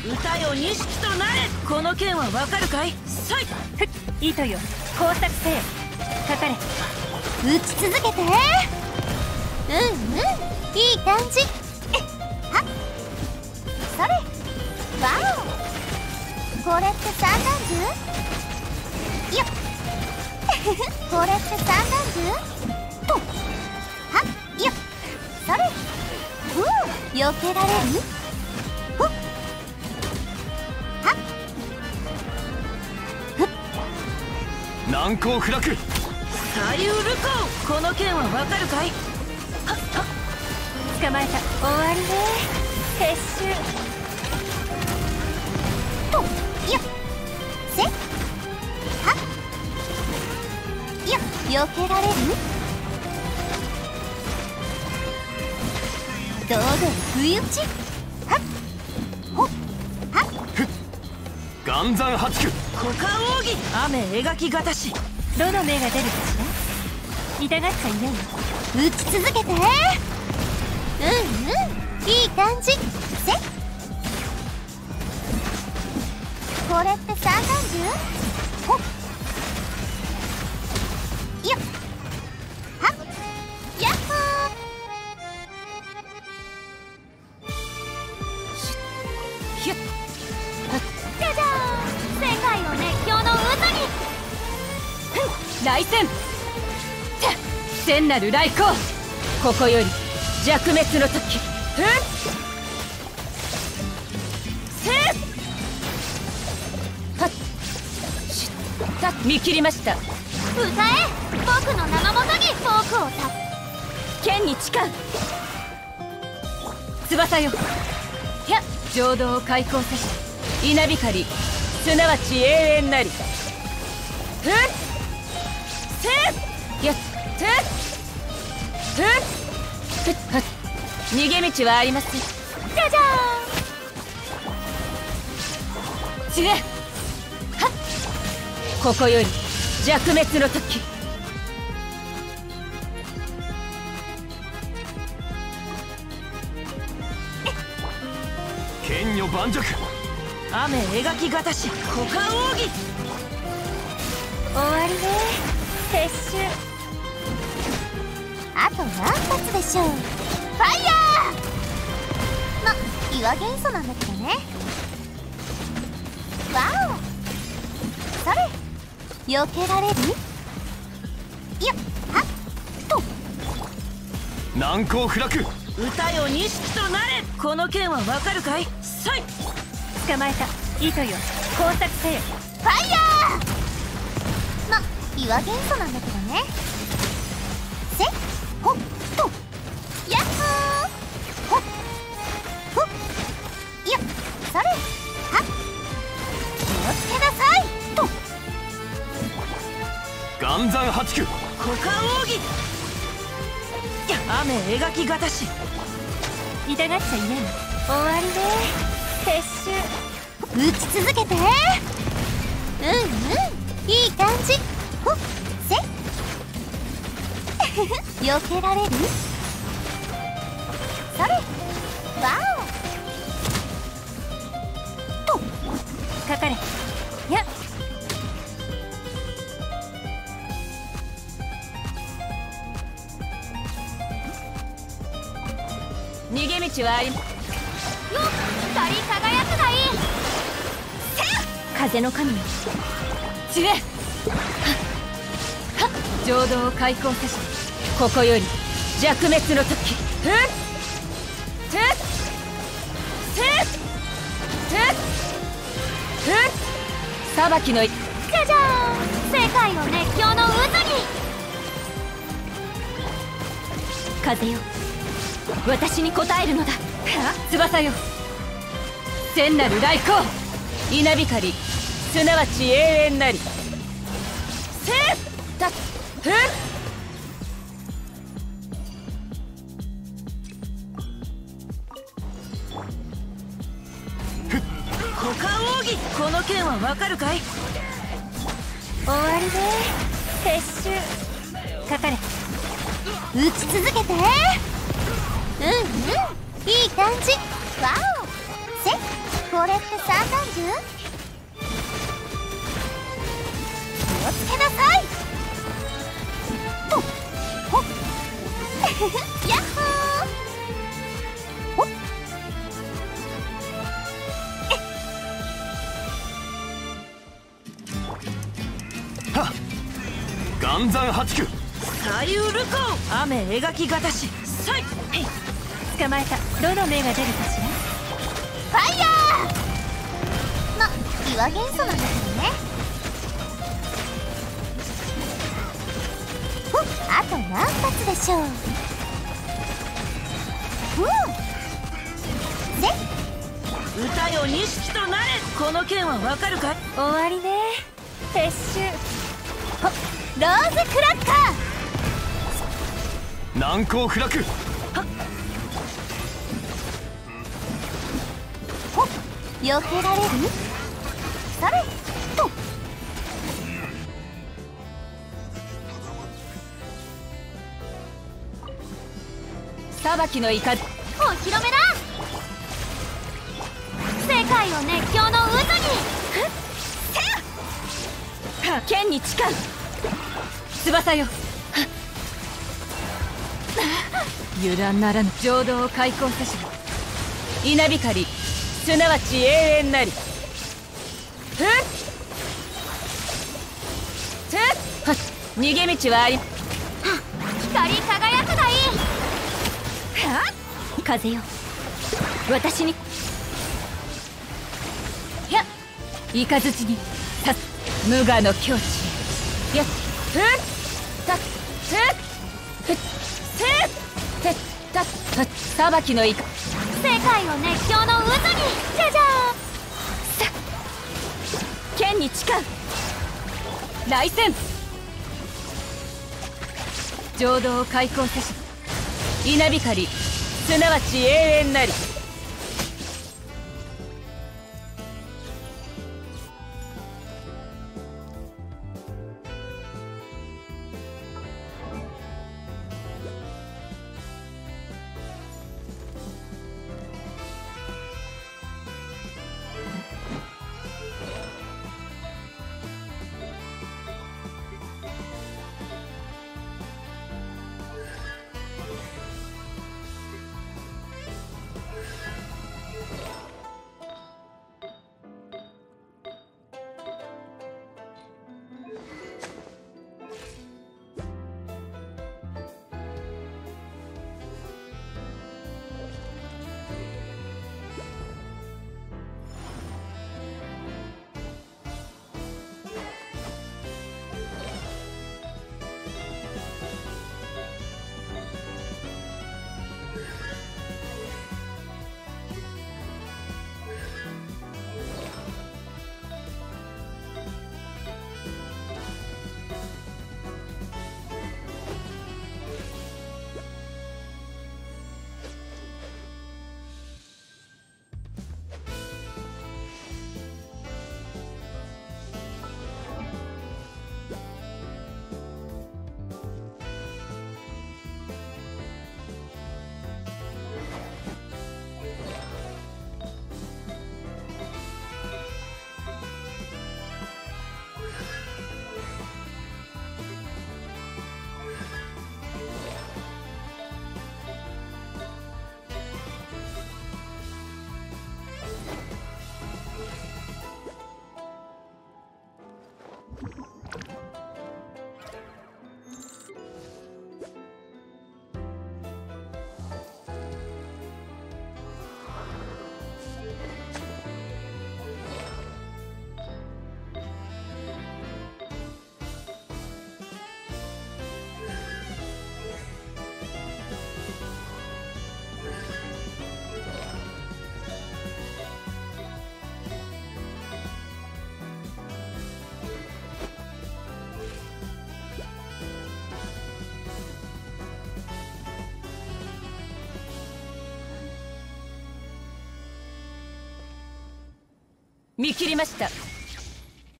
歌よ錦となれ。この剣はわかるかい。さいふっ、糸よ工作せよ。かかれ。 打ち続けて。いい感じ。はっ、それ。わお、これって散弾銃よっこれって散弾銃と、はっよっ、それ。避けられる。ふっ、はっ、ふっ、 難攻不落。 サリウルコ。この剣はわかるかい。はっはっ、 捕まえた。終わりね。撤収。 と、よっ、せっ、はっ、よっ、避けられる。どうで不意打ち。はっ、ほっ、はっ、 岩山八九。 股間奥義。雨描きがたし。 どの目が出るかしら。痛がっちゃいないよ。 打ち続けて。いい感じ。せっ、これって散弾銃。ほっ、よっ、はっ、やっほー。 ひゅっ、 じゃじゃーん、世界を熱狂の渦に。 来戦。聖なる来光。ここより弱滅の時。 ふっ、せっ、 はっ、しっ、た見切りました。 歌え、僕の名のもとにフォークをたっ。 剣に誓う。翼よ。ひゃ、浄土を開口せし稲光、すなわち永遠なり。 ふっ、せっ、 やっ、 てっ、 ふっはっ、逃げ道はありません。 じゃじゃ散れ。はっ、ここより弱滅の時。 剣女盤石。 雨描きがたし。股間奥義。 終わりね。撤収。 ーん、あと何発でしょう。ファイヤー。ま、岩元素なんだけどね。わお、それ。避けられる。よっ、はっと。 難攻不落。 歌よ錦となれ。この剣はわかるかい。さい捕まえた。糸よ工作せよ。 ファイヤー。ま、岩元素なんだけどね。せっ、ほっと、やっほー、ほっ、ふっ、よっ、それ、はっ、気をつけなさいと。 岩山八九。 股間奥義。雨描きがたし。 痛がっちゃいない。終わりね。撤収。 打ち続けて。いい感じ。ほっ、せっ避けられる。それ、わおと、 かかれ。やっ、逃げ道はあり。 よっ、光り輝くがいい。 風の神よ。散れ。はっ、はっ、浄土を開口せしここより弱滅の時。 ふっ、てっ、せっ、てっ、ふっ、 裁きのい。 じゃじゃーん、世界の熱狂の渦に。 風よ私に応えるのだ。翼よ聖なる来光稲光、すなわち永遠なり。 せっ、 たっ、 ふっ、股間奥義。この剣はわかるかい。 終わりね。撤収。かかれ。 打ち続けて。いい感じ。わお、せっ、 これって散弾銃？気をつけなさい。ほっやっほー。ほっはっ岩山八九。 サイウルコ雨描きがたしサイ。 捕まえた。どの目が出るかしら。 ファイヤー。ま、岩元素なんだけどね。あと何発でしょう。 歌よ錦となれ。この剣はわかるかい？ 終わりね。撤収。 ローズクラッカ難攻不落。 ー。避けられる？それと裁きの怒り。 お披露目だ。世界を熱狂の渦に。 剣に誓う。翼よ。油断ならぬ。浄土を開口せし。稲光すなわち永遠なり。逃げ道はあり。 光り輝くがいい。 風よ、私にや雷に刺す。無我の境地へ。やっ裁きの怒り。 世界を熱狂の渦に。じゃじゃーん。 剣に誓う。来戦。浄土を開口せし。稲光すなわち永遠なり。見切りました。